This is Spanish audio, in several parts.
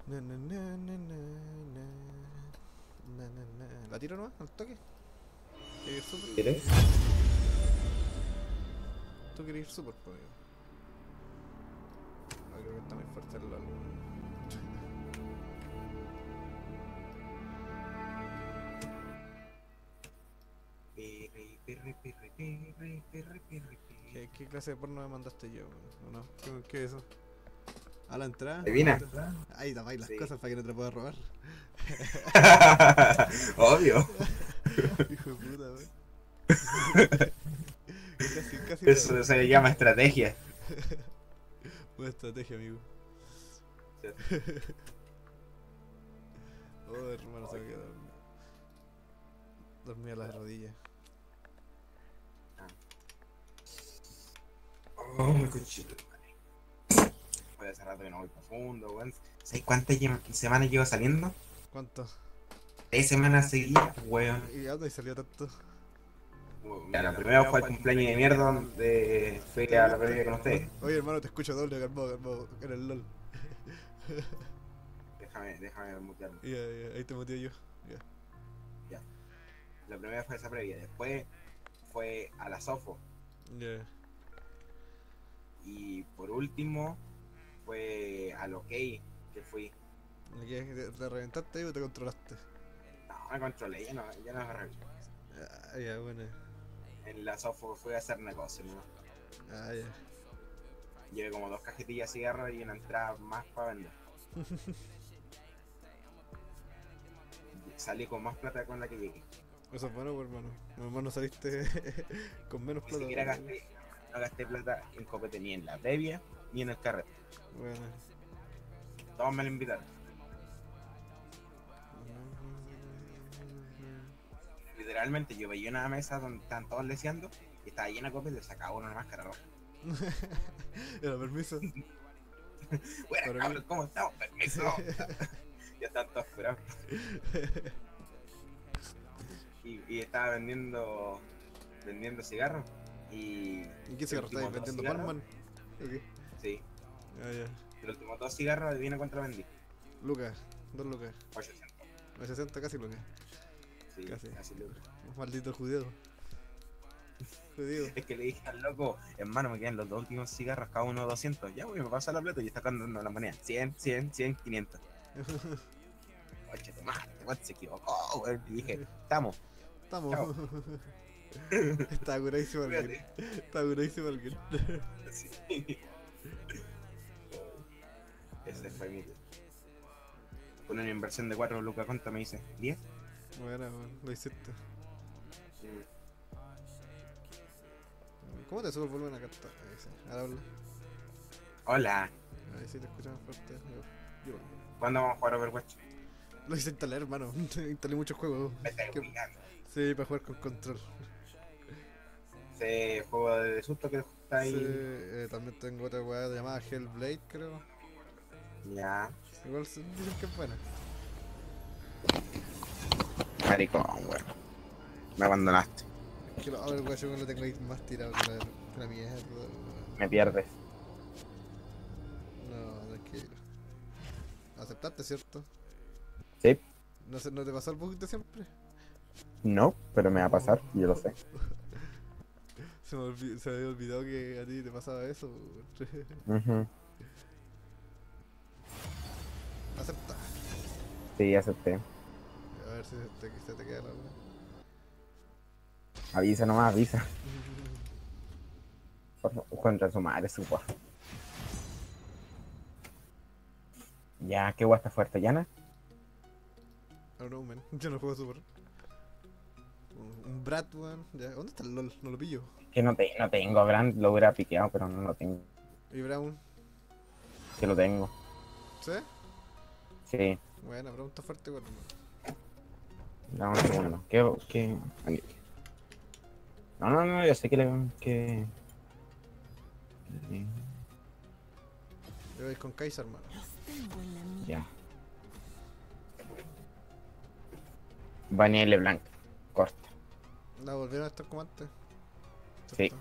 Na, na, na, na, na, na, ¿La tiro nomás? ¿Al toque? ¿Quieres ir súper? ¿Quieres? Tú quieres ir súper, pues. Ah, creo que está muy fuerte el LOL. Pirri, pirri, pirri, pirri, pirri, pirri, pirri. ¿Qué clase de porno me mandaste yo, ¿o no? ¿Qué es eso? ¿A la entrada? ¿Adivina? Ahí tapáis las Sí. cosas para que no te pueda robar. Obvio. Hijo de puta, wey. Casi lo hago. Eso se llama estrategia. Buena estrategia, amigo. Oh, hermano, se me queda dormida las rodillas. Oh, mi cochito. Puede hace rato que no voy profundo, weón. ¿Sabes cuántas semanas llevo saliendo? ¿Cuánto? 3 semanas seguidas, weón. ¿Y a dónde salió tanto? Ya, la primera fue el cumpleaños de mierda donde fui ¿Te a la viniste? previa con ustedes. Oye, hermano, te escucho doble, calmado, en el LOL. Déjame mutearme. Ya, ya, ahí te metí yo. Ya. Ya. La primera fue esa previa. Después fue a la Sofo. Ya. Y por último fue al OK que fui. ¿Te reventaste ahí o te controlaste? No, me controlé, ya no me reví. Ah, ya, bueno. En la Sofo fui a hacer negocio, ¿no? Ah, ya. Llevé como 2 cajetillas de cigarros y una entrada más para vender. Salí con más plata con la que llegué. Eso es bueno, pues, hermano. Mi hermano saliste con menos Ni plata. siquiera no gasté plata en copete ni en la previa ni en el carrete. Bueno. Todos me lo invitaron. Literalmente yo veía una mesa donde estaban todos leseando y estaba llena de copias y le sacaba una máscara roja. Era permiso. Bueno, Para mí. cabrón, ¿cómo estamos? Permiso. Ya están todos curados. Y estaba vendiendo cigarros. Y ¿Y qué el cigarro último estáis dos vendiendo? cigarros, ¿Palman? Ok. sí, Ah, ya. el último 2 cigarros, adivina cuánto lo vendí. Lucas. 2 lucas. 800. A 60 casi lucas. Sí, Casi. casi lo. Maldito judío. Judío. Es que le dije al loco, hermano, me quedan los 2 últimos cigarros, cada uno 200. Ya, güey, me pasa la plata y está contando la moneda. 100, 100, 100, 500. Oye, tomate, ¿cuánto se equivocó, güey? Y dije, estamos, Estamos. chao. Está curadísimo alguien. Cuídate. Está curadísimo alguien. Sí. Ese fue mi. Con una inversión de 4 lucas, ¿cuánto me dice? ¿10? Bueno, lo hiciste. ¿Cómo te sube el volumen acá? Ahí sí. Ahora habla. Hola. Ahí sí te escuchamos fuerte. Yo. ¿Cuándo vamos a jugar Overwatch? Lo hice instalar, hermano. Instalé muchos juegos. Me estáis ¿Qué? obligando. Sí, para jugar con control. Ese juego de susto que está Sí, ahí. también tengo otra weá llamada Hellblade, creo. Ya. Igual dicen que es buena. Maricón, weón. Me abandonaste. Es que lo Overwatch yo lo tengo ahí más tirado que la mierda. Me pierdes. No, tranquilo. Aceptaste, ¿cierto? Sí. ¿No te pasó el bug de siempre? No, pero me va a pasar, yo lo sé. Se me había olvidado que a ti te pasaba eso. Uh-huh. Acepta. Sí, acepté. A ver si se te queda la weá. Avisa nomás, avisa. Contra su madre, su guay. Ya, qué guay está fuerte, Yana. I don't know, man. Yo no juego super. Un Brat, weón. Ya. ¿Dónde está el LOL? No lo pillo. Que no tengo Brand, lo hubiera piqueado, pero no lo tengo. ¿Y Brown? Que lo tengo. ¿Sí? Sí, Buena, pregunta fuerte, weón. dame un segundo. ¿Qué? No, yo sé que... Yo voy con Kaiser, hermano. Ya. Vania LeBlanc. Corta. ¿La volvieron a estar como antes? Sí. ¿Cierto?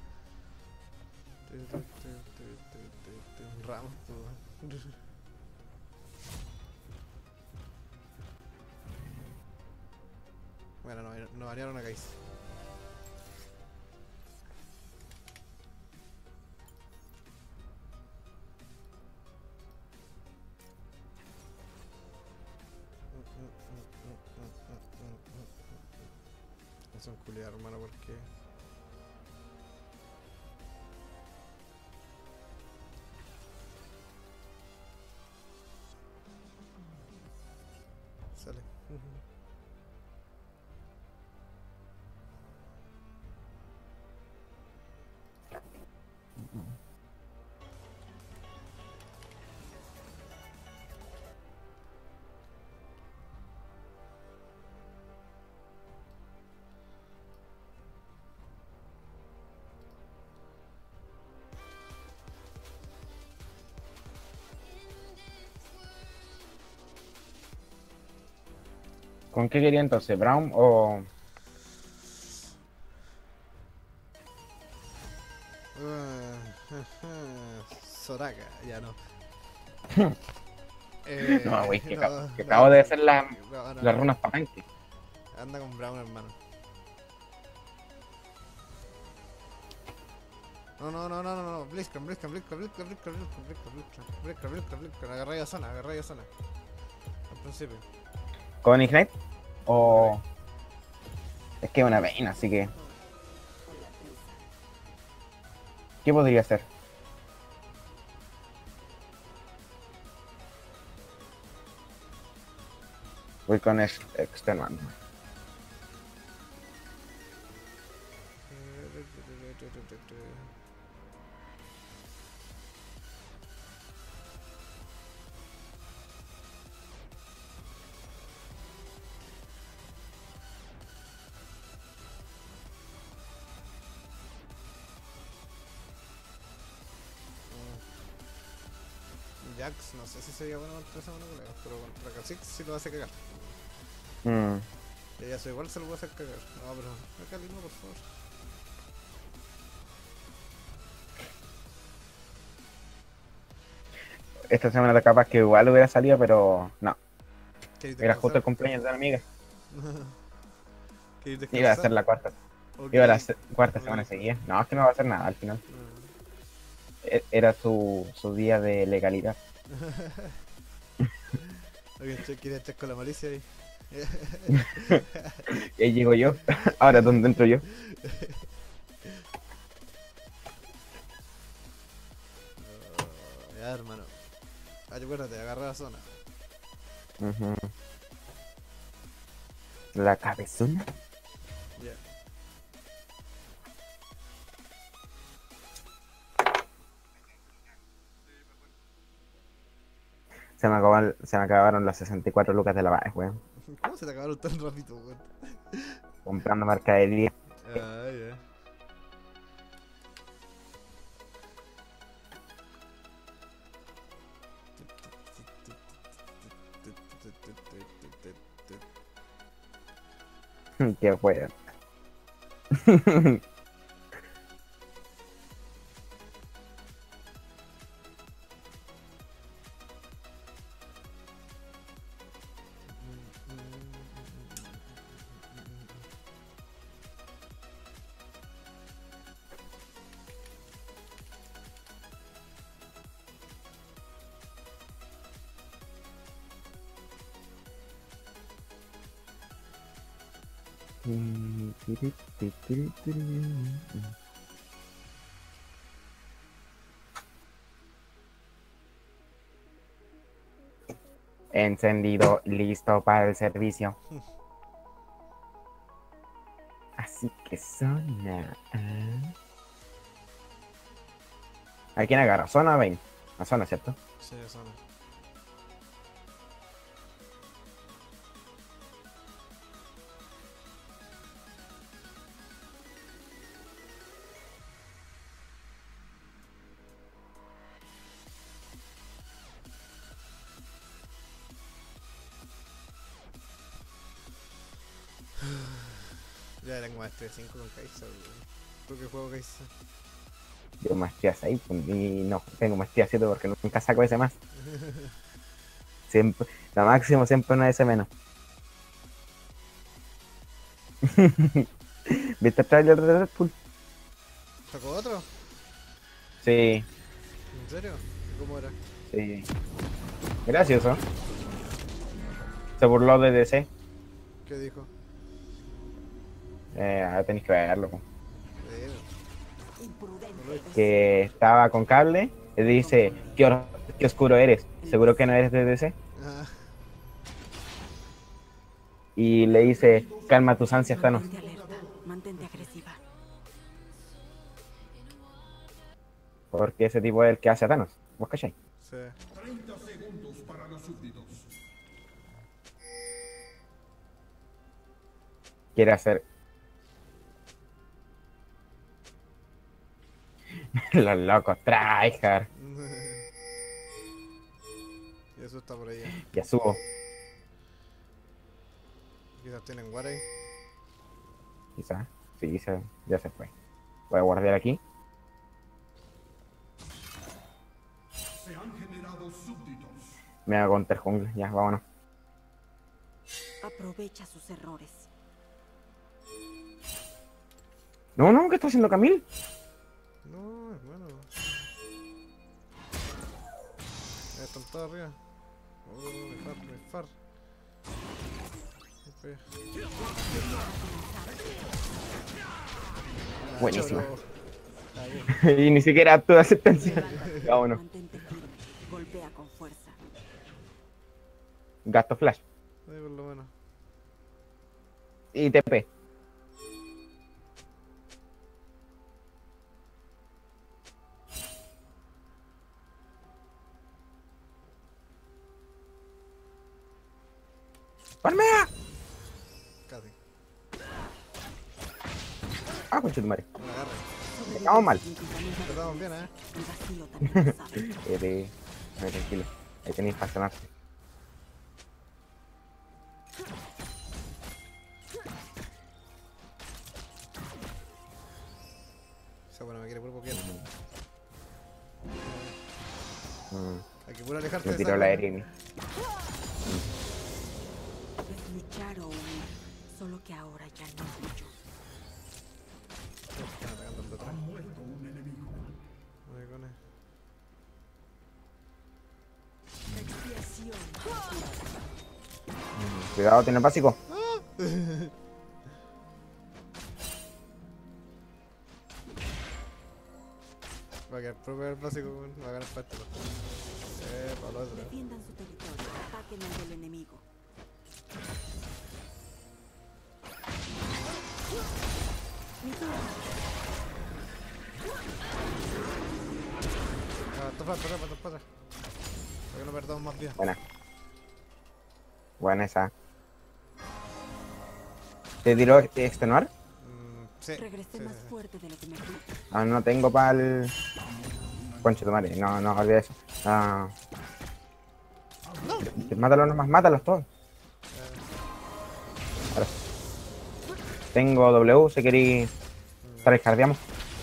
Ah, ya. Un Ramos, pues, weón. No banearon a Kai'Sa. No son culiados, hermano, porque... Sale. ¿Con qué quería entonces? ¿Brown o...? Soraka, ya no. No, güey, que, no, que no, acabo de hacer no, las runas para tanque. anda con Brown, hermano. No. Blitzcrank. Agarré a zona. Al principio. ¿Con Ignite? O... Es que es una vaina, así que... ¿Qué podría hacer? Voy con Exterman. Jax, no sé si sería bueno contra esa monocolea, pero contra Kha'Zix sí lo hace cagar. Mm. Y eso igual se lo puede hacer cagar. No, pero acá no, por favor. Esta semana era capaz que igual hubiera salido, pero no. ¿Queréis Era justo el descansar? cumpleaños de la amiga. ¿Queréis Iba a descansar? ser la cuarta. ¿O Iba a la queréis- cuarta o semana queréis- seguida. No, es que no va a hacer nada al final. Era su día de legalidad. ¿Quieres estar con la malicia ahí? Y ahí llego yo. Ahora, ¿dónde entro yo? Ya, hermano. Acuérdate, agarra la zona. Ujú. La cabezona. Ya. Se me acabaron las 64 lucas de la base, weón. ¿Cómo se te acabaron tan rápido, weón? Comprando mercadería. Ah, ya. Qué weón. Encendido, listo para el servicio. Así que zona. ¿A quién agarra? ¿Zona o Vayne? A zona, ¿cierto? Sí, zona. Ya tengo maestría 5 con Kai'Sa, weón. ¿Tú qué juego Kai'Sa? Yo maestría 6 y no, tengo maestría 7 porque nunca saco ese más. Siempre, lo máximo siempre una S menos. ¿Viste el trailer de Deadpool? ¿Sacó otro? Sí, ¿En serio? ¿Y cómo era? sí. Gracioso. Se burló de DC. ¿Qué dijo? Tenéis que verlo. Po. Eh, no lo he visto. Que estaba con cable y dice, qué oscuro eres. ¿Seguro que no eres de DC? Ah, Y le dice, calma tus ansias, Thanos. Mantente alerta, mantente agresiva. Porque ese tipo es el que hace a Thanos. ¿Vos cachai? sí. Quiere hacer... Los locos, tryhard. Y eso está por ahí. Ya subo. Quizás tienen Waray. Quizás. Sí, ya se fue. Voy a guardar aquí. Me hago contra el jungla. Ya, vámonos. Aprovecha sus errores. No, no, ¿qué está haciendo Camille? No, hermano. Están todos arriba. Me far. Buenísima. Cholo. Y ni siquiera tu asistencia. Levántate, Vámonos. mantente firme. Golpea con fuerza. Gasto flash. Ahí por lo menos. Y TP. ¡Palmea! Casi. Ah, concha tu madre. No la agarre. Estamos mal. Estamos bien, ¿eh? El vacío también lo sabe. A ver, tranquilo. Ahí tenéis para sanarse. Esa buena me quiere puro copiar. Mm. Hay que puro alejarte Me de tiró esa la buena. Erin. Es luchar o huir. Solo que ahora ya no lucho. Están atacando el de atrás. Ahí con él. Expiación. Cuidado, tiene el básico. Va a quedar propio el básico, weón. Va a ganar parte. Para lo otro. Defiendan su territorio. Ataquen al del enemigo. Mi turno. Para atrás. Para que no perdamos más vida. Buena. Buena esa. ¿Te tiró extenuar? Sí. Regresé más fuerte de lo que me fui. Ah, no tengo para el... Concha tu madre. No, no, olvida eso. Ah. Mátalos nomás, mátalos todos. Ahora. Tengo W, si queréis... Tryhardeamos.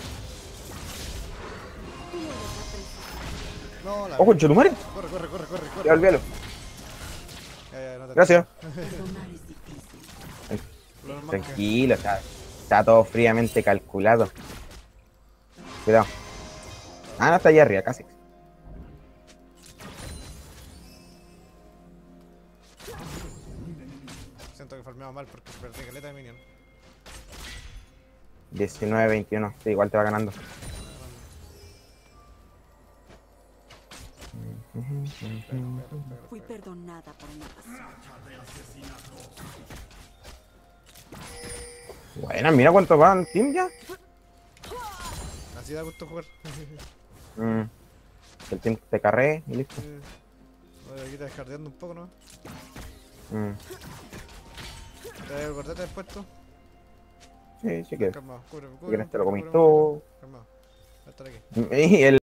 No, la. ¡Oh, concha tu madre! Corre. Ya, olvídalo. No te. Gracias. Perdonar es difícil. Lo normal que- Tranquilo, está todo fríamente calculado. Cuidado. Ah, no, está allá arriba, casi. Siento que farmeaba mal porque perdí caleta de minion. 19-21. Sí, igual te va ganando. Fui perdonada por una razón. Buena, mira cuánto va el team ya. Así da gusto jugar. Que el team te carree y listo. Voy aquí descardeando un poco, ¿no? Mm. ¿Te el gordete después tú? Sí, sí que. Calmado, cubre. Si quieres te lo comís tú. Calmado. Voy a estar aquí. Y el